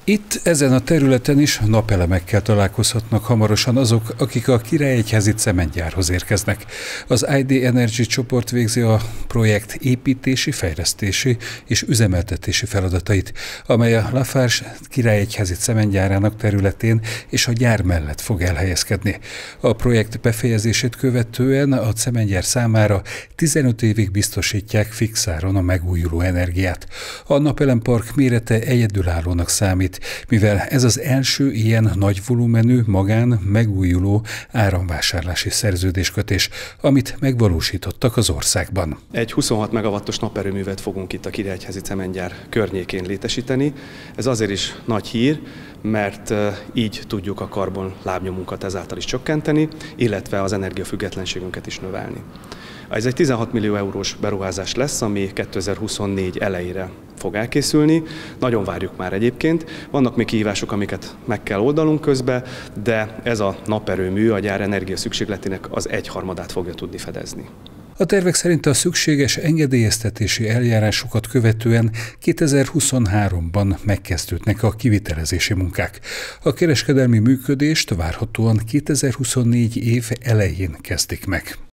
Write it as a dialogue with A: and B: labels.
A: Itt, ezen a területen is napelemekkel találkozhatnak hamarosan azok, akik a Királyegyházi cementgyárhoz érkeznek. Az ID Energy csoport végzi a projekt építési, fejlesztési és üzemeltetési feladatait, amely a Lafarge Királyegyházi cementgyárának területén és a gyár mellett fog elhelyezkedni. A projekt befejezését követően a cementgyár számára 15 évig biztosítják fix áron a megújuló energiát. A napelempark mérete egyedülállónak számít, mivel ez az első ilyen nagy volumenű, megújuló áramvásárlási szerződéskötés, amit megvalósítottak az országban.
B: Egy 26 megawattos naperőművet fogunk itt a Királyegyházi cementgyár környékén létesíteni. Ez azért is nagy hír, mert így tudjuk a karbon lábnyomunkat ezáltal is csökkenteni, illetve az energiafüggetlenségünket is növelni. Ez egy 16 millió eurós beruházás lesz, ami 2024 elejére fog elkészülni. Nagyon várjuk már egyébként. Vannak még kihívások, amiket meg kell oldanunk közben, de ez a naperőmű a gyár energia szükségletének az 1/3-át fogja tudni fedezni.
A: A tervek szerint a szükséges engedélyeztetési eljárásokat követően 2023-ban megkezdődnek a kivitelezési munkák. A kereskedelmi működést várhatóan 2024 év elején kezdik meg.